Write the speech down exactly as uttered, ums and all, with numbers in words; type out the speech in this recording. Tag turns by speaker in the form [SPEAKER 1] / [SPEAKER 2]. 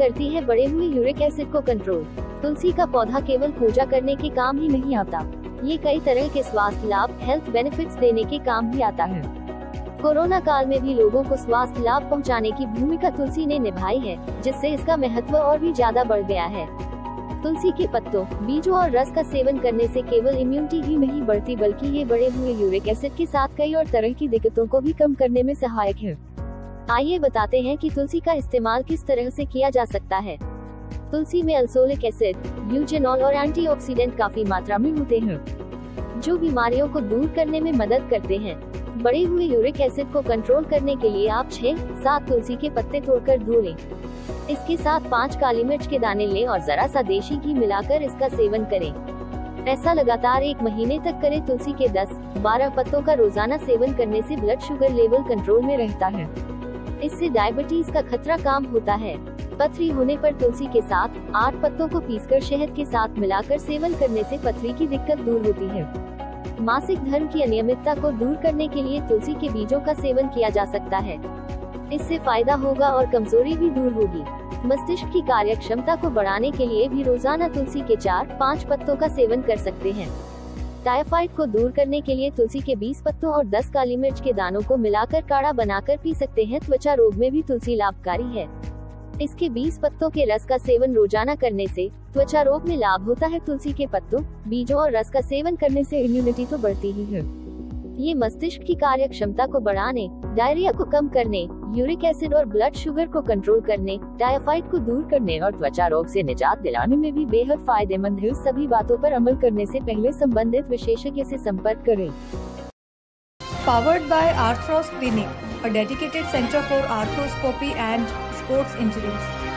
[SPEAKER 1] करती है बढ़े हुए यूरिक एसिड को कंट्रोल। तुलसी का पौधा केवल पूजा करने के काम ही नहीं आता, ये कई तरह के स्वास्थ्य लाभ हेल्थ बेनिफिट्स देने के काम भी आता है। कोरोना काल में भी लोगों को स्वास्थ्य लाभ पहुंचाने की भूमिका तुलसी ने निभाई है, जिससे इसका महत्व और भी ज्यादा बढ़ गया है। तुलसी के पत्तों, बीजों और रस का सेवन करने से केवल इम्यूनिटी ही नहीं बढ़ती, बल्कि ये बढ़े हुए यूरिक एसिड के साथ कई और तरह की दिक्कतों को भी कम करने में सहायक है। आइए बताते हैं कि तुलसी का इस्तेमाल किस तरह से किया जा सकता है। तुलसी में अल्सोलिक एसिड, यूजेनॉल और एंटीऑक्सीडेंट काफी मात्रा में होते हैं, जो बीमारियों को दूर करने में मदद करते हैं। बढ़े हुए यूरिक एसिड को कंट्रोल करने के लिए आप छह सात तुलसी के पत्ते तोड़कर धो लें। इसके साथ पाँच काली मिर्च के दाने लें और जरा सा देशी घी मिलाकर इसका सेवन करें। ऐसा लगातार एक महीने तक करें। तुलसी के दस बारह पत्तों का रोजाना सेवन करने से ब्लड शुगर लेवल कंट्रोल में रहता है। इससे डायबिटीज का खतरा कम होता है। पथरी होने पर तुलसी के साथ आठ पत्तों को पीसकर शहद के साथ मिलाकर सेवन करने से पथरी की दिक्कत दूर होती है। मासिक धर्म की अनियमितता को दूर करने के लिए तुलसी के बीजों का सेवन किया जा सकता है। इससे फायदा होगा और कमजोरी भी दूर होगी। मस्तिष्क की कार्य क्षमता को बढ़ाने के लिए भी रोजाना तुलसी के चार पाँच पत्तों का सेवन कर सकते हैं। टाइफाइड को दूर करने के लिए तुलसी के बीस पत्तों और दस काली मिर्च के दानों को मिलाकर काढ़ा बनाकर पी सकते हैं। त्वचा रोग में भी तुलसी लाभकारी है। इसके बीस पत्तों के रस का सेवन रोजाना करने से त्वचा रोग में लाभ होता है। तुलसी के पत्तों, बीजों और रस का सेवन करने से इम्यूनिटी तो बढ़ती ही है। ये मस्तिष्क की कार्य क्षमता को बढ़ाने, डायरिया को कम करने, यूरिक एसिड और ब्लड शुगर को कंट्रोल करने, टाइफाइड को दूर करने और त्वचा रोग से निजात दिलाने में भी बेहद फायदेमंद है। सभी बातों पर अमल करने से पहले संबंधित विशेषज्ञ से संपर्क करें।
[SPEAKER 2] Powered by Arthros Clinic, a dedicated center for arthroscopy and sports injuries.